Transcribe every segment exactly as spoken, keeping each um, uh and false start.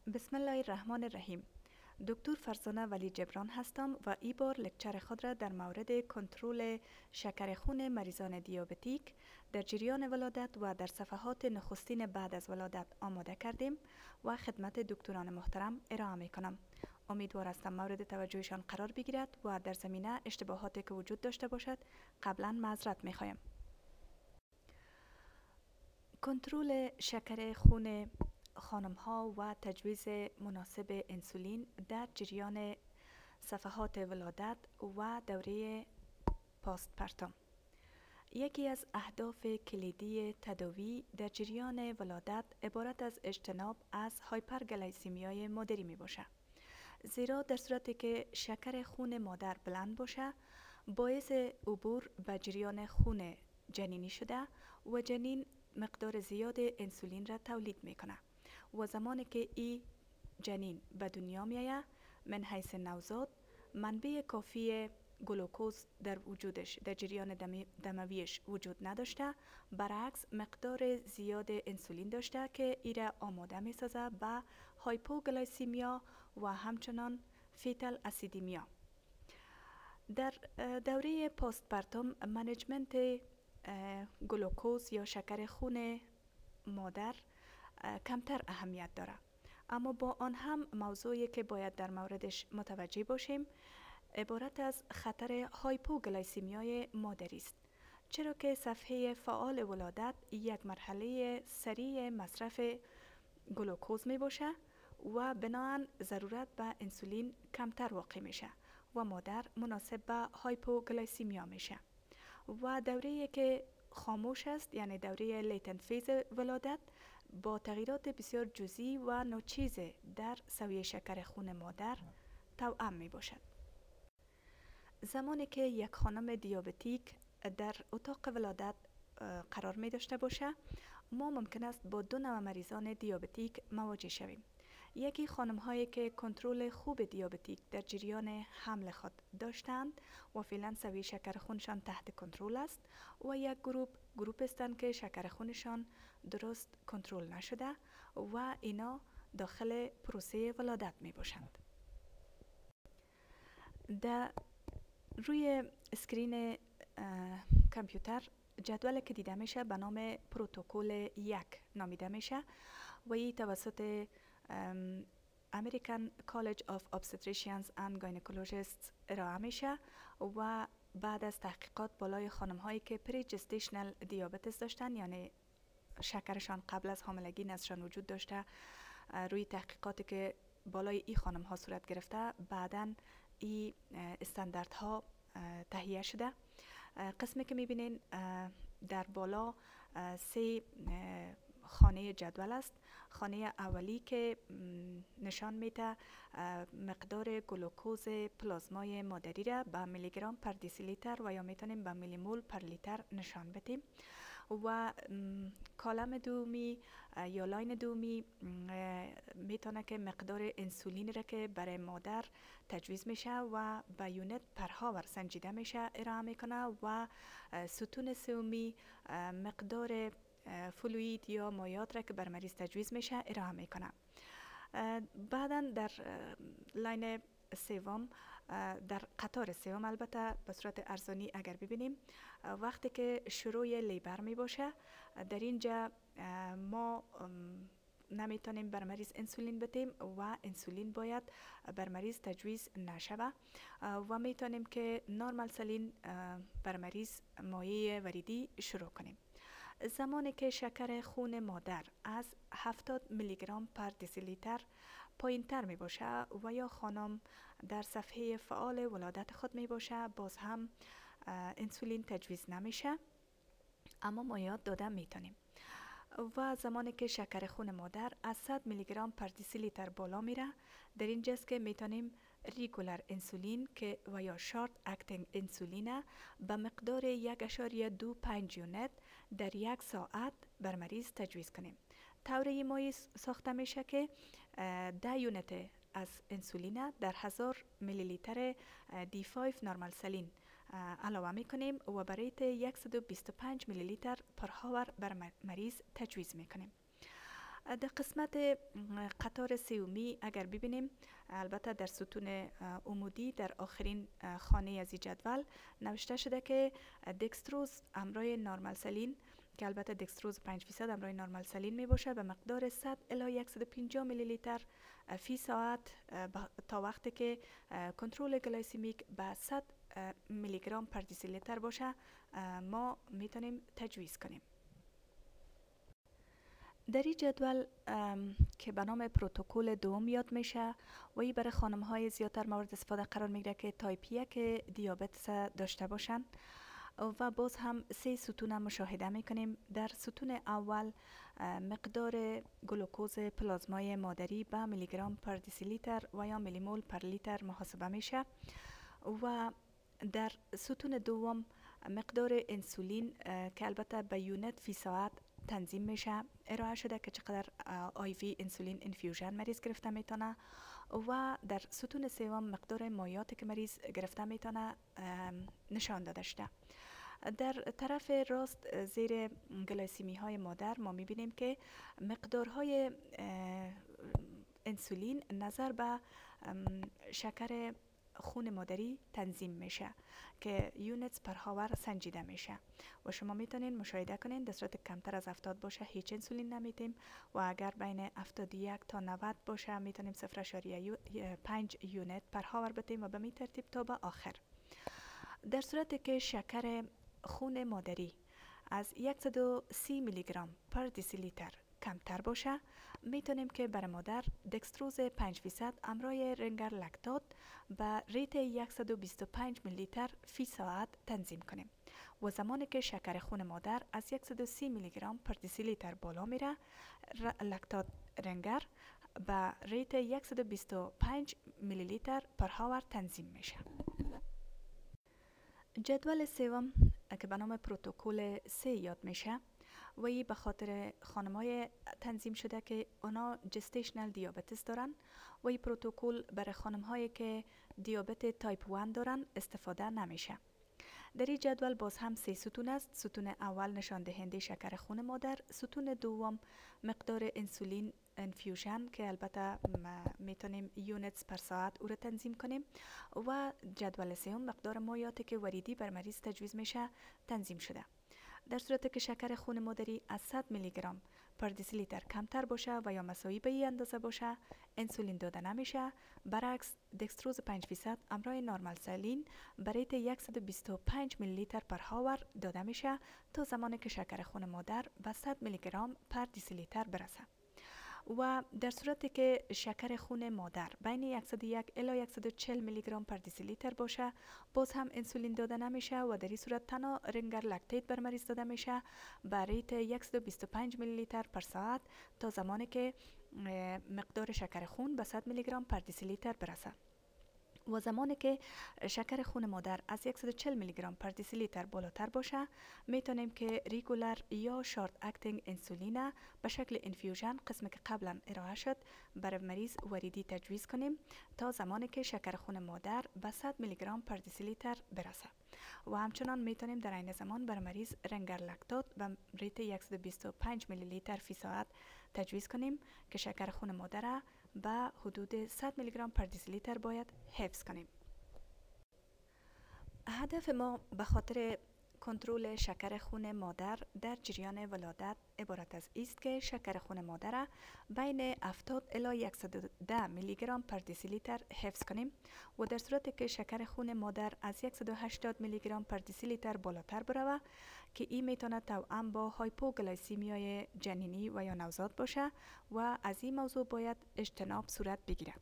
بسم الله الرحمن الرحیم. دکتر فرزانه ولی جبران هستم و این بار لکچر خود را در مورد کنترل شکر خون مریضان دیابتیک در جریان ولادت و در صفحات نخستین بعد از ولادت آماده کردیم و خدمت دکتران محترم ارائه می کنم. امیدوار هستم مورد توجهشان قرار بگیرد و در زمینه اشتباهاتی که وجود داشته باشد قبلا معذرت می خواهم. کنترل شکر خون خانم ها و تجویز مناسب انسولین در جریان صفحات ولادت و دوره پاست پرتم. یکی از اهداف کلیدی تداوی در جریان ولادت عبارت از اجتناب از هایپرگلایسیمیای مادری می باشد. زیرا در صورتی که شکر خون مادر بلند باشه باعث عبور به جریان خون جنینی شده و جنین مقدار زیاد انسولین را تولید می کنه و زمانی که این جنین به دنیا میآید من حیث نوزاد منبع کافی گلوکوز در وجودش در جریان دمویش وجود نداشته، برعکس مقدار زیاد انسولین داشته که ایره آماده می سازه به هایپوگلایسیمیا و همچنان فیتال اسیدیمیا. در دوره پاست پرتم منیجمنت گلوکوز یا شکر خون مادر کمتر اهمیت داره، اما با آن هم موضوعی که باید در موردش متوجه باشیم عبارت از خطر هایپوگلایسیمیای مادری است، چرا که صفحه فعال ولادت یک مرحله سریع مصرف گلوکوز می باشه و بناهن ضرورت به انسولین کمتر واقع میشه و مادر مناسب به هایپوگلایسیمیا میشه و دوره‌ای که خاموش است یعنی دوره لیتنت فیز ولادت با تغییرات بسیار جزئی و ناچیز در سویه شکر خون مادر توأم می باشد. زمانی که یک خانم دیابتیک در اتاق ولادت قرار می داشته باشه ما ممکن است با دو نوع مریضان دیابتیک مواجه شویم. یکی خانم هایی که کنترل خوب دیابتیک در جریان حمل خود داشتند و فعلا سویه شکر خونشان تحت کنترل است و یک گروپ گروپ هستند که شکر خونشان درست کنترل نشده و اینا داخل پروسه ولادت می باشند. در روی اسکرین کامپیوتر جدول که دیده میشه به نام پروتکل یک نامیده میشه و این توسط American College of Obstetricians and Gynecologists ارائه میشه و بعد از تحقیقات بالای خانم هایی که پری جستیشنال دیابتس داشتن یعنی شکرشان قبل از حاملگی نزدشان وجود داشته، روی تحقیقاتی که بالای این خانم ها صورت گرفته بعداً این استانداردها تهیه شده. قسمی که میبینین در بالا سه خانه جدول است. خانه اولی که نشان میده مقدار گلوکوز پلازمای مادری را به میلی گرم پر دیسی لیتر و یا میتونیم به میلی مول پر لیتر نشان بدیم و کالم دومی یا لاین دومی میتونه که مقدار انسولین را که برای مادر تجویز میشه و به یونت پر هاور سنجیده میشه ارائه میکنه و ستون سومی مقدار فلوید یا مایات را که بر مریض تجویز میشه ارائه میکنه. بعدا در لاین سوم در قطار سوم البته به صورت ارزانی اگر ببینیم وقتی که شروع لیبر می باشه در اینجا ما نمیتونیم بر مریض انسولین بدیم و انسولین باید بر مریض تجویز نشوه و میتونیم که نورمال سلین بر مریض مایع وریدی شروع کنیم. زمانی که شکر خون مادر از هفتاد میلی گرم پر دیسی لیتر پایین تر می باشه و یا خانم در صفحه فعال ولادت خود می باشه باز هم انسولین تجویز نمیشه اما مایعات داده میتونیم. و زمانی که شکر خون مادر از صد میلی گرم پر دیسی لیتر بالا میره در اینجاست که میتونیم ریگولر انسولین که و یا شارت اکتینگ انسولین به مقدار یک اشاریه دو پنج یونت در یک ساعت بر مریض تجویز کنیم. طوری مایع ساخته میشه که ده یونت از انسولین در هزار میلی لیتر دی پنج نورمال سلین علاوه میکنیم و برای صد و بیست و پنج میلی لیتر پر هاور بر مریض تجویز میکنیم. در قسمت قطار سومی اگر ببینیم، البته در ستون عمودی در آخرین خانه از این جدول نوشته شده که دکستروز همراه نورمال سلین، که البته دکستروز پنج فیصد همراه نورمال سلین می باشه، به مقدار صد الی صد و پنجاه میلی لیتر فی ساعت تا وقتی که کنترل گلایسیمیک به صد میلی گرم پر دسیلیتر باشه ما میتونیم تجویز کنیم. در این جدول که به نام پروتکل دوم یاد میشه و این برای خانم های زیادتر مورد استفاده قرار میگیره که تایپ یک دیابتس داشته باشند و باز هم سه ستون مشاهده میکنیم. در ستون اول مقدار گلوکوز پلازمای مادری به میلی گرم پر دسیلیتر و یا میلی مول پر لیتر محاسبه میشه و در ستون دوم مقدار انسولین که البته به یونت فی ساعت تنظیم میشه ارائه شده که چقدر آی وی انسولین انفیوژن مریض گرفته میتونه و در ستون سوم مقدار مایعاتی که مریض گرفته میتونه نشان داده شده. در طرف راست زیر گلایسیمی های مادر ما میبینیم که مقدارهای انسولین نظر به شکر خون مادری تنظیم میشه که یونتس پر هاور سنجیده میشه و شما میتونین مشاهده کنین در صورت کمتر از هفتاد باشه هیچ انسولین نمیتیم و اگر بین هفتاد و یک تا نود باشه میتونیم صفر ممیز پنج یونت پر هاور بتیم و به می ترتیب تا به آخر. در صورتی که شکر خون مادری از صد و سی میلی گرم پر دسیلیتر کمتر باشه میتونیم که برای مادر دکستروز پنج فیصد همراه رنگر لکتات به ریت صد و بیست و پنج میلی لیتر فی ساعت تنظیم کنیم و زمانی که شکر خون مادر از صد و سی میلی گرم پر دسیلیتر بالا میره لکتات رنگر به ریت صد و بیست و پنج میلی لیتر پر هاور تنظیم میشه. جدول سوم که به نام پروتکل سه یاد میشه و ای به خاطر خانمای تنظیم شده که اونا جستیشنل دیابتس دارن و ای پروتکل برای خانمهایی که دیابت تایپ یک دارن استفاده نمیشه. در این جدول باز هم سه ستون است. ستون اول نشان دهنده شکر خون مادر، ستون دوم مقدار انسولین انفیوژن که البته میتونیم یونتس پر ساعت او را تنظیم کنیم و جدول سوم مقدار مایعاتی که وریدی بر مریض تجویز میشه تنظیم شده. در صورتی که شکر خون مادری از صد میلی گرم پر دسیلیتر کمتر باشه و یا مساوی به این اندازه باشه انسولین داده نمیشه. برعکس دکستروز پنج فیصد همراه نورمال سلین برای صد و بیست و پنج میلی لیتر پر هاور داده میشه تا زمانی که شکر خون مادر به صد میلی گرم پر دسیلیتر برسه. و در صورتی که شکر خون مادر بین صد و یک الی صد و چهل میلی گرم پر دسیلیتر باشه باز هم انسولین داده نمیشه و در این صورت تنها رنگر لکتیت بر مریض داده میشه برای صد و بیست و پنج میلی لیتر پر ساعت تا زمانی که مقدار شکر خون به صد میلی گرم پر دسیلیتر برسه. و زمانی که شکر خون مادر از صد و چهل میلی گرم پر دسیلیتر بالاتر باشه میتونیم که ریگولر یا شارت اکتینگ انسولین به شکل انفیوژن قسمی که قبلا ارائه شد برای مریض وریدی تجویز کنیم تا زمانی که شکر خون مادر به صد میلی گرم پر دسیلیتر برسه و همچنان میتونیم در این زمان برای مریض رنگر لکتات به ریت صد و بیست و پنج میلی لیتر فی ساعت تجویز کنیم که شکر خون مادر به حدود صد میلی گرم پر دسیلیتر باید حفظ کنیم. هدف ما به خاطر کنترل شکر خون مادر در جریان ولادت عبارت از است که شکر خون مادر بین هفتاد الی صد و ده میلی گرم پر دسیلیتر حفظ کنیم و در صورتی که شکر خون مادر از صد و هشتاد میلی گرم پر دسیلیتر بالاتر بروه که این میتونه توأم با هایپوگلایسیمیای جنینی و یا نوزاد باشه و از این موضوع باید اجتناب صورت بگیره.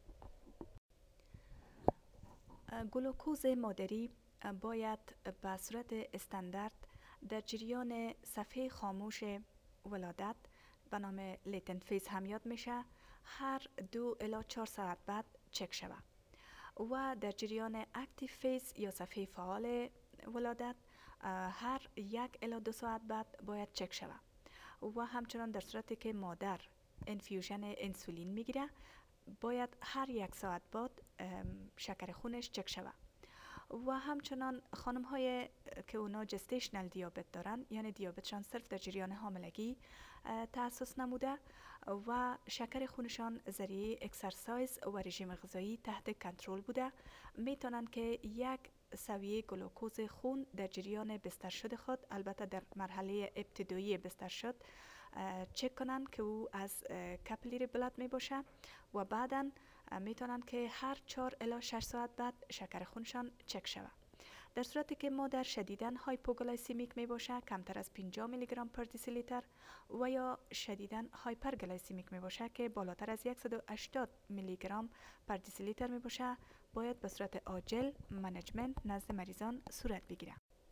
گلوکوز مادری باید به صورت استاندارد در جریان صفحه خاموش ولادت به نام لیتنت فیز هم یاد میشه هر دو الی چهار ساعت بعد چک شود و در جریان اکتیو فیز یا صفحه فعال ولادت هر یک الی دو ساعت بعد باید چک شود و همچنان در صورتی که مادر انفیوژن انسولین میگیره باید هر یک ساعت بعد شکر خونش چک شود و همچنان خانم های که اونا جستیشنل دیابت دارن، یعنی دیابتشان صرف در جریان حاملگی تأسس نموده و شکر خونشان ذریعه اکسرسایز و رژیم غذایی تحت کنترل بوده، میتونن که یک سویه گلوکوز خون در جریان بستر شد خود، البته در مرحله ابتدایی بستر شد، چک کنن که او از کپلری بلاد می باشه و بعدا میتونن که هر چهار الی شش ساعت بعد شکر خونشان چک شود. در صورتی که مادر شدیداً هایپوگلایسیمیک می باشه، کمتر از پنجاه میلی گرم پر دیسیلیتر، و یا شدیداً هایپرگلایسیمیک می باشه که بالاتر از صد و هشتاد میلی گرم پر دیسیلیتر می باشه، باید به صورت عاجل منیجمنت نزد مریضان صورت بگیره.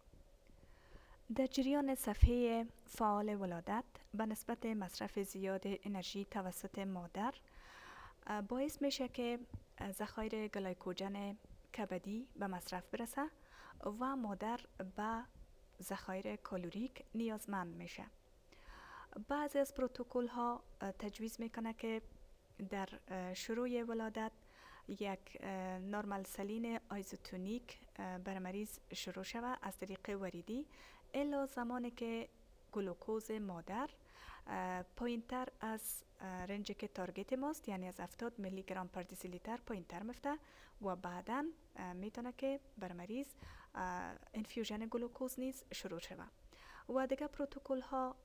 در جریان صفحه فعال ولادت به نسبت مصرف زیاد انرژی توسط مادر باعث میشه که ذخایر گلایکوژن کبدی به مصرف برسه و مادر به ذخایر کالوریک نیازمند میشه. بعضی از پروتکل ها تجویز میکنه که در شروع ولادت یک نورمال سلین آیزوتونیک بر مریض شروع شود از طریق وریدی الا زمانی که گلوکوز مادر پایینتر از رنجی که تارگت ماست، یعنی از هفتاد میلی گرم پر دیسیلیتر پایینتر مفته و بعدا میتونه که بر مریض انفیوژن گلوکوز نیز شروع شود. و دیگه پروتکل ها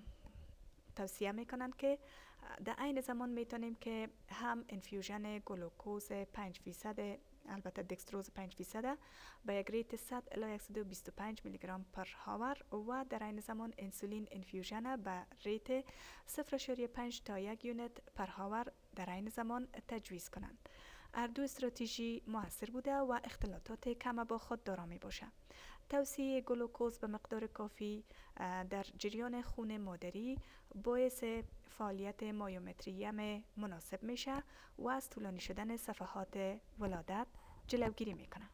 توصیه میکنن که در عین زمان میتونیم که هم انفیوژن گلوکوز پنج فیصد، البته دکستروز پنج فیصد با یک ریت صد الی صد و بیست و پنج میلی گرم پر هاور و در عین زمان انسولین انفیوژن با ریت صفر ممیز پنج تا یک یونت پر هاور در عین زمان تجویز کنند. هر دو استراتژی موثر بوده و اختلاطات کم با خود دارا می باشه. توصیه گلوکوز به مقدار کافی در جریان خون مادری باعث فعالیت مایومتریم مناسب میشه و از طولانی شدن صفحات ولادت جلوگیری میکنه.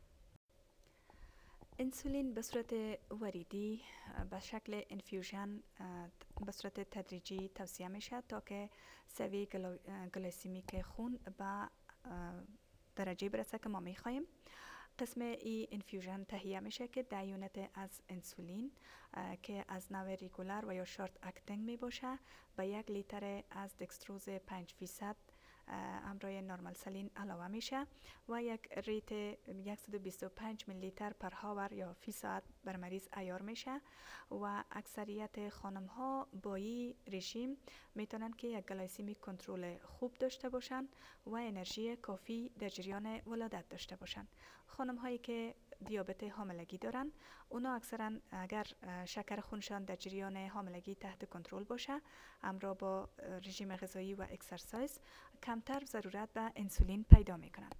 انسولین به صورت وریدی به شکل انفیوژن به صورت تدریجی توصیه میشه تا که سویه گلایسیمیک خون به درجه برسه که ما میخوایم. قسم ای انفیوژن تهیه میشه که ده یونت از انسولین که از نوع ریگولر و یا شارت اکتینگ می باشه به یک لیتر از دکستروز پنج فیصد همراه نورمال سلین علاوه میشه و یک ریت صد و بیست و پنج میلی لیتر پر هاور یا فی ساعت بر مریض عیار میشه و اکثریت خانم ها با این رژیم میتونن که یک گلایسیمیک کنترل خوب داشته باشن و انرژی کافی در جریان ولادت داشته باشن. خانم هایی که دیابت حاملگی دارن اونا اکثرا اگر شکر خونشان در جریان حاملگی تحت کنترل باشه همراه با رژیم غذایی و اکسرسایز کمتر ضرورت به انسولین پیدا میکنند.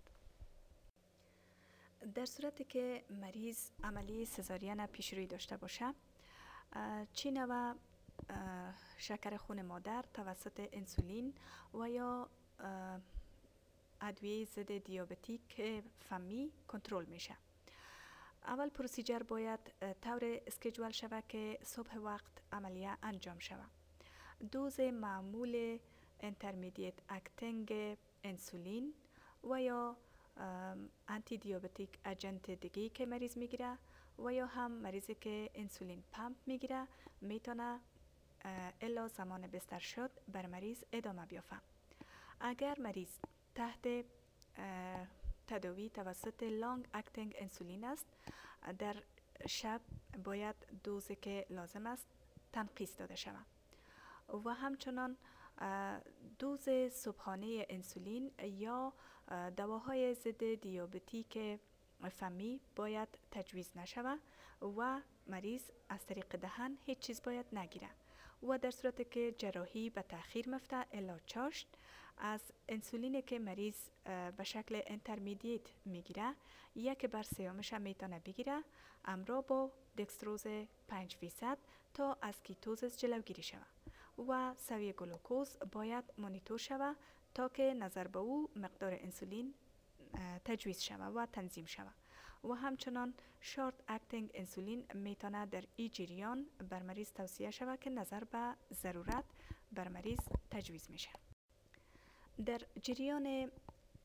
در صورتی که مریض عملی سزارین پیشروی داشته باشه، چین و شکر خون مادر توسط انسولین و یا ادویه ضد دیابتیک فمی کنترل میشه. اول پروسیجر باید طور اسکیجول شود که صبح وقت عملیه انجام شود. دوز معمول انترمدیت اکتینگ انسولین و یا انتی دیابتیک اجنت دیگی که مریض میگیره و یا هم مریضی که انسولین پمپ میگیره میتونه الا زمان بستر شد بر مریض ادامه بیافته. اگر مریض تحت تداوی توسط لانگ اکتینگ انسولین است، در شب باید دوزی که لازم است تنقیص داده شود و همچنان دوز صبحانه انسولین یا دواهای ضد دیابتیک فمی باید تجویز نشود و مریض از طریق دهن هیچ چیز باید نگیره و در صورتی که جراحی به تأخیر مفته الا چاشت از انسولینی که مریض به شکل انترمدیت میگیره یک بر سیامش هم میتونه بگیره همراه با دکستروز پنج فیصد تا از کیتوزس جلوگیری شود و سویه گلوکوز باید مانیتور شود تا که نظر به او مقدار انسولین تجویز شود و تنظیم شود و همچنان شارت اکتینگ انسولین میتونه در ای جریان بر مریض توصیه شود که نظر به ضرورت بر مریض تجویز میشه. در جریان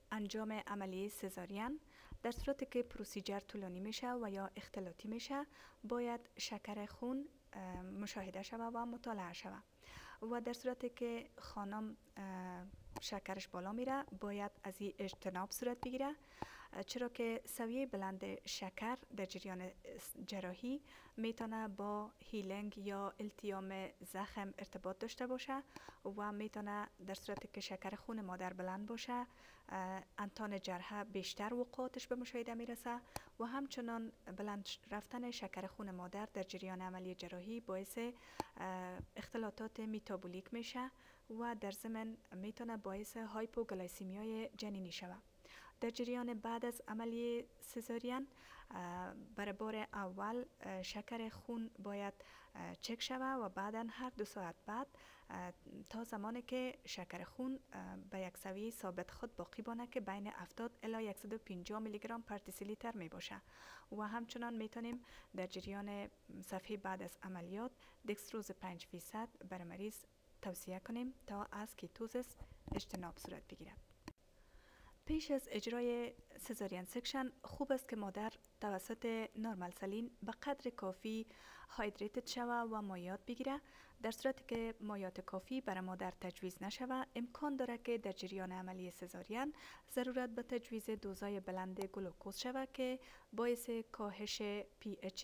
انجام عملیه سزارین، در صورتی که پروسیجر طولانی میشه و یا اختلاطی میشه، باید شکر خون مشاهده شود و مطالعه شود. و در صورتی که خانم شکرش بالا میره، باید از این اجتناب صورت بگیره، چرا که سویه بلند شکر در جریان جراحی میتونه با هیلینگ یا التیام زخم ارتباط داشته باشه و میتونه در صورتی که شکر خون مادر بلند باشه انتان جرحه بیشتر وقوعاتش به مشاهده میرسه و همچنان بلند رفتن شکر خون مادر در جریان عملی جراحی باعث اختلالات میتابولیک میشه و در ضمن میتونه باعث هایپوگلایسیمیای جنینی شود. در جریان بعد از عملیه سزارین برای بار اول شکر خون باید چک شود و بعدا هر دو ساعت بعد تا زمانی که شکر خون به یک سویه ثابت خود باقی بانه که بین هفتاد الی صد و پنجاه میلی گرم پر دسیلیتر می باشه. و همچنان میتونیم در جریان صفحه بعد از عملیات دکستروز پنج فیصد برای مریض توصیه کنیم تا از کیتوزیس اجتناب صورت بگیرد. پیش از اجرای سزارین سکشن خوب است که مادر توسط نورمال سلین به قدر کافی هایدریتد شود و مایعات بگیره. در صورتی که مایعات کافی برای مادر تجویز نشود، امکان داره که در جریان عملی سزارین ضرورت به تجویز دوزای بلند گلوکوز شود که باعث کاهش پی اچ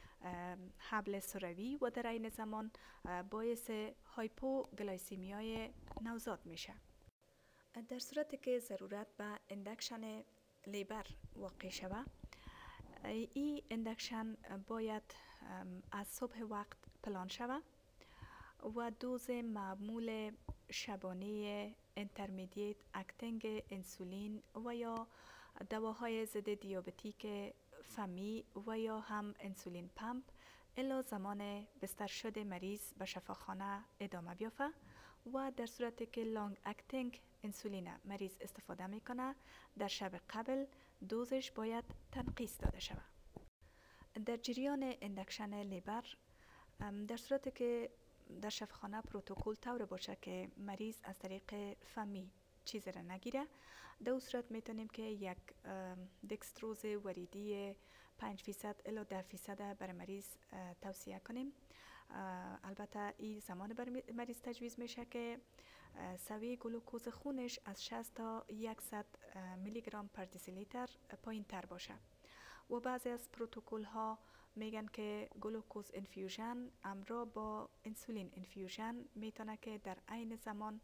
حبل سروی و در عین زمان باعث هایپوگلایسیمیای نوزاد میشه. در صورتی که ضرورت به اندکشن لیبر واقع شود، این اندکشن باید از صبح وقت پلان شود و دوز معمول شبانه اینترمدیت اکتینگ انسولین و یا دواهای ضد دیابتیک فمی و یا هم انسولین پمپ الی زمان بستر شده مریض به شفاخانه ادامه بیافته و در صورتی که لانگ اکتینگ انسولین مریض استفاده میکنه، در شب قبل دوزش باید تنقیص داده شود. در جریان اندکشن لیبر در صورتی که در شفاخانه پروتکل طور باشه که مریض از طریق فمی چیزی را نگیره، در اون صورت میتونیم که یک دکستروز وریدی پنج فیصد الی ده فیصد برای مریض توصیه کنیم. البته این زمان برای مریض تجویز میشه که سویه گلوکوز خونش از شصت تا صد میلی گرم پر دسیلیتر پایین تر باشه. و بعضی از پروتکل ها میگن که گلوکوز انفیوژن همراه با انسولین انفیوژن میتونه که در عین زمان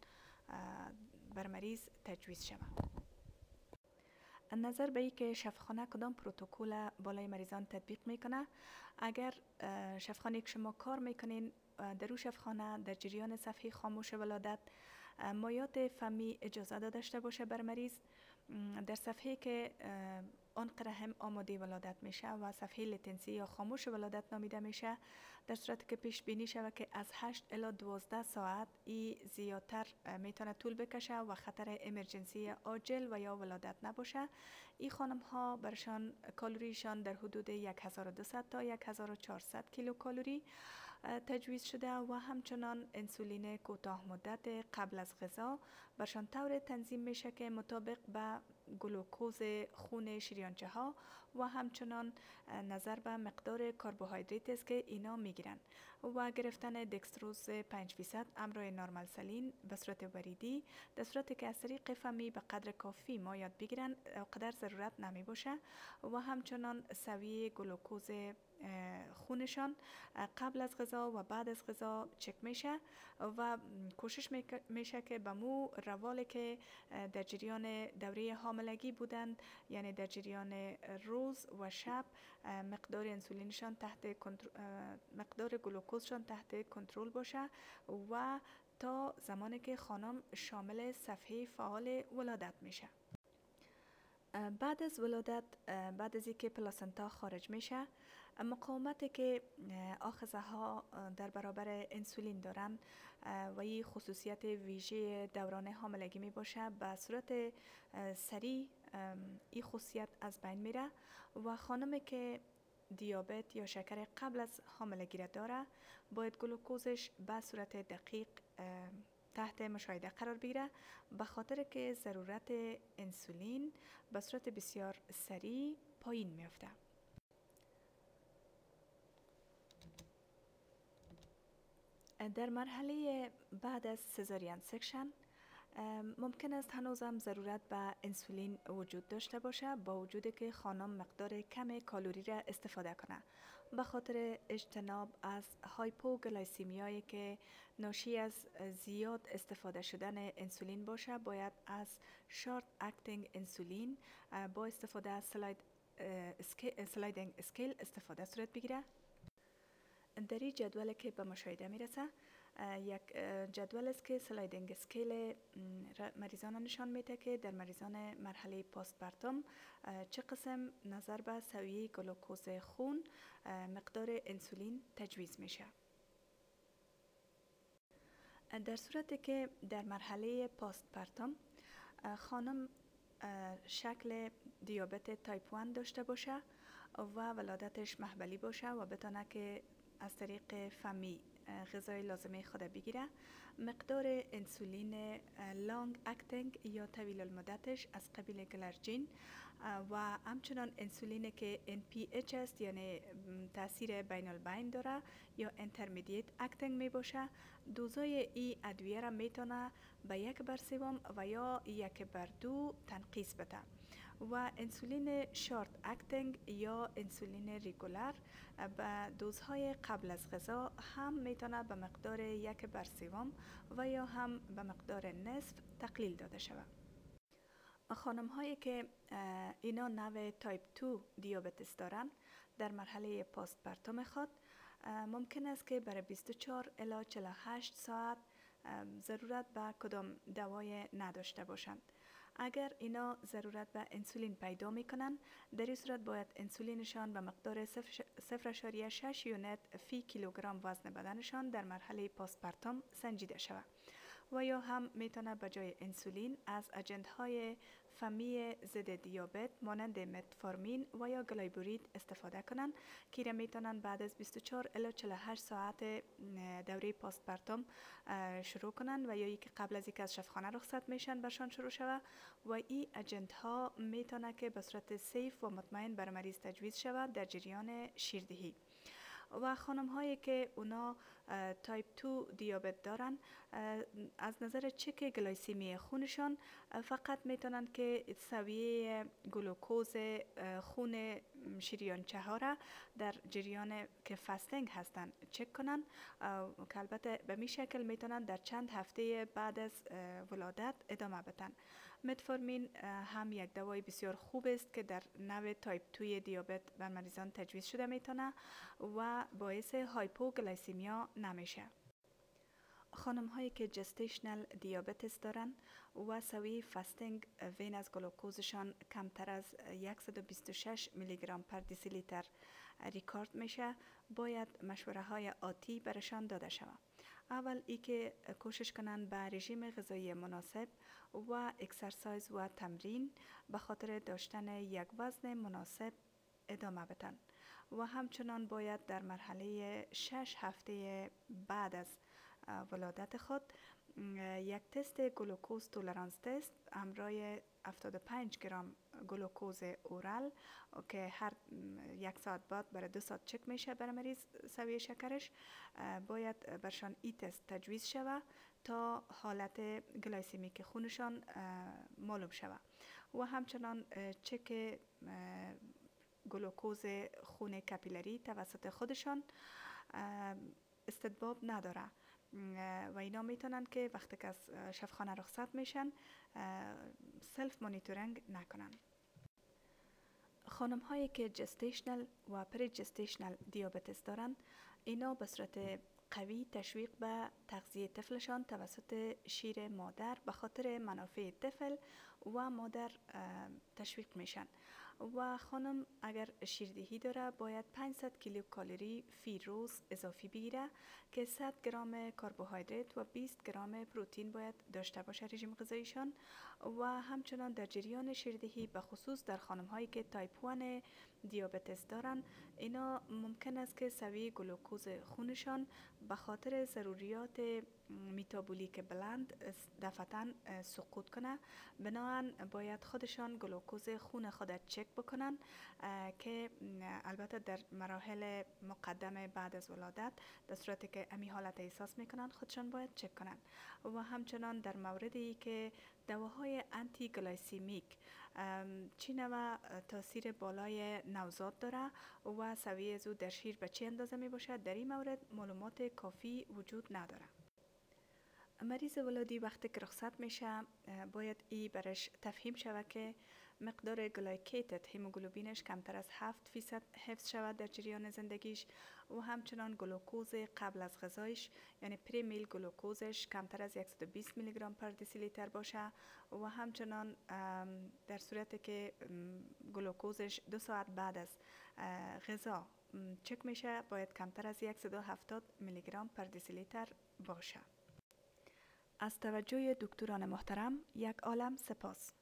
بر مریض تجویز شود. نظر به ای که شفاخانه کدام پروتکل بالای مریضان تطبیق میکنه، اگر شفاخانه که شما کار میکنین در او شفاخانه در جریان صفحه خاموش ولادت مایعات فمی اجازه داشته باشه بر مریض، در صفحه که آن رحم آماده ولادت میشه و صفحه لتنسی یا خاموش ولادت نامیده میشه، در صورتی که پیش بینی شود که از هشت الی دوازده ساعت ای زیادتر میتونه طول بکشه و خطر امرجنسی عاجل و یا ولادت نباشه، این خانم ها برشان کالریشان در حدود هزار و دویست تا هزار و چهارصد کیلو کالری تجویز شده و همچنان انسولین کوتاه مدت قبل از غذا برشان طور تنظیم میشه که مطابق به گلوکوز خون شریانچه ها و همچنان نظر به مقدار کربوهیدرات است که اینا میگیرن و گرفتن دکستروز پنج فیصد امرای نورمال سلین به صورت وریدی در صورتی که از طریق فمی به قدر کافی مایعات بگیرن قدر ضرورت نمی باشه و همچنان سویه گلوکوز خونشان قبل از غذا و بعد از غذا چک میشه و کوشش میشه که به مو روالی که در جریان دوره حاملگی بودند، یعنی در جریان روز و شب، مقدار انسولینشان تحت مقدار گلوکوزشان تحت کنترل باشه و تا زمانی که خانم شامل صفحه فعال ولادت میشه. بعد از ولادت، بعد از اینکه پلاسنتا خارج میشه، مقاومتی که آخذه ها در برابر انسولین دارن و این خصوصیت ویژه دوران حاملگی می باشه، به صورت سریع این خصوصیت از بین میره و خانمی که دیابت یا شکر قبل از حاملگی را داره باید گلوکوزش به صورت دقیق تحت مشاهده قرار بگیره، به خاطر که ضرورت انسولین به صورت بسیار سریع پایین میفته. در مرحله بعد از سزارین سکشن ممکن است هنوزم ضرورت به انسولین وجود داشته باشه، با وجودی که خانم مقدار کم کالری را استفاده کنه، به خاطر اجتناب از هایپوگلایسیمیایی که ناشی از زیاد استفاده شدن انسولین باشه، باید از شارت اکتینگ انسولین با استفاده از سلاید سلایدینگ اسکیل استفاده صورت بگیره. در این جدول که به مشاهده میرسه یک جدول است که سلایدینگ اسکیل مریضان نشان میده که در مریضان مرحله پاستپارتوم چه قسم نظر به سویه گلوکوز خون مقدار انسولین تجویز میشه. در صورتی که در مرحله پاستپارتوم خانم شکل دیابت تایپ یک داشته باشه و ولادتش محبلی باشه و بتونه که از طریق فمی غذای لازمه خود بگیره، مقدار انسولین لانگ اکتینگ یا طویل المدتش از قبیل گلرژین و همچنان انسولین که ان پی اچ است، یعنی تاثیر بین البین داره یا انترمدیت اکتینگ می باشه، دوزای ای ادویه را میتونه به یک بر سوم و یا یک بر دو تنقیص بده و انسولین شارت اکتینگ یا انسولین ریگولر به دوزهای قبل از غذا هم میتونه به مقدار یک بر سوم و یا هم به مقدار نصف تقلیل داده شود. خانم هایی که اینا نوع تایپ دو دیابتس دارن در مرحله پاستپارتوم خود ممکن است که برای بیست و چهار الی چهل و هشت ساعت ضرورت به کدام دوای نداشته باشند. اگر اینا ضرورت به انسولین پیدا میکنن، در این صورت باید انسولینشان به مقدار صفر اشاریه شش یونت فی کیلوگرم وزن بدنشان در مرحله پاستپارتوم سنجیده شود و یا هم میتونه به جای انسولین از اجنت‌های فمی ضد دیابت مانند متفورمین و یا گلایبورید استفاده کنند که را میتونن بعد از بیست و چهار الی چهل و هشت ساعت دوره پاستپارتوم شروع کنند و یا ای که قبل از اینکه از شفاخانه رخصت میشن برشان شروع شود و این اجنت ها میتونه که به صورت سیف و مطمئن بر مریض تجویز شود در جریان شیردهی. و خانم هایی که اونا تایپ دو دیابت دارن، از نظر چک گلایسیمی خونشان فقط میتونن که سویه گلوکوز خون شریانچه ها را در جریان که فاستینگ هستن چک کنن که البته به می شکل میتونن در چند هفته بعد از ولادت ادامه بدن. متفورمین هم یک دوای بسیار خوب است که در نوع تایپ دو دیابت بر مریضان تجویز شده میتونه و باعث هایپوگلایسیمیا نمیشه. خانم هایی که جستیشنل دیابتس دارن و سوی فاستینگ وین از گلوکوزشان کمتر از صد و بیست و شش میلی گرم پر دیسی لیتر ریکارد میشه، باید مشوره های آتی برشان داده شود. اول ای که کوشش کنند به رژیم غذایی مناسب و اکسرسایز و تمرین به خاطر داشتن یک وزن مناسب ادامه بدن و همچنان باید در مرحله شش هفته بعد از ولادت خود یک تست گلوکوز تولرانس تست همراه هفتاد و پنج گرم گلوکوز اورال که هر یک ساعت بعد برای دو ساعت چک میشه برای مریض سویه شکرش، باید برشان ای تست تجویز شود تا حالت گلایسیمیک خونشان معلوم شود و همچنان چک گلوکوز خون کپیلری توسط خودشان استدباب نداره و اینا میتونن که وقتی که از شفاخانه رخصت میشن سلف مانیتورینگ نکنن. خانم هایی که جستیشنل و پری جستیشنل دیابتس دارن، اینا به صورت قوی تشویق به تغذیه طفلشان توسط شیر مادر به خاطر منافع طفل و مادر تشویق میشن و خانم اگر شیردهی داره باید پانصد کیلو کالری فی روز اضافی بگیره که صد گرم کربوهیدرات و بیست گرم پروتئین باید داشته باشه رژیم غذاییشان و همچنان در جریان شیردهی به خصوص در خانم هایی که تایپ یک دیابتس دارن، اینا ممکن است که سویه گلوکوز خونشان به خاطر ضروریات میتابولیک بلند دفعتاً سقوط کنه. بنابراین باید خودشان گلوکوز خون خود چک بکنن که البته در مراحل مقدمه بعد از ولادت در صورتی که امی حالت احساس میکنن خودشان باید چک کنن. و همچنان در موردی که دواهای آنتی گلایسیمیک چی نوع تاثیر بالای نوزاد داره و سویه زود در شیر به چه اندازه می باشد، در این مورد معلومات کافی وجود نداره. مریض ولادی وقتی که رخصت میشه باید ای برش تفهیم شود که مقدار گلایکیتد هیموگلوبینش کمتر از هفت فیصد حفظ شود در جریان زندگیش و همچنان گلوکوز قبل از غذایش یعنی پری میل گلوکوزش کمتر از صد و بیست میلی گرم پر دسی لیتر باشه و همچنان در صورتی که گلوکوزش دو ساعت بعد از غذا چک میشه باید کمتر از صد و هفتاد میلی گرم پر دسی لیتر باشه. از توجه دکتران محترم یک عالم سپاس.